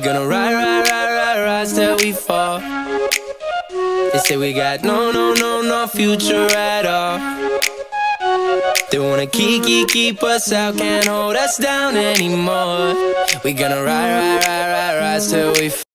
gonna rise till we fall. They say we got no future at all. They wanna keep us out, can't hold us down anymore. We gonna rise till we fall.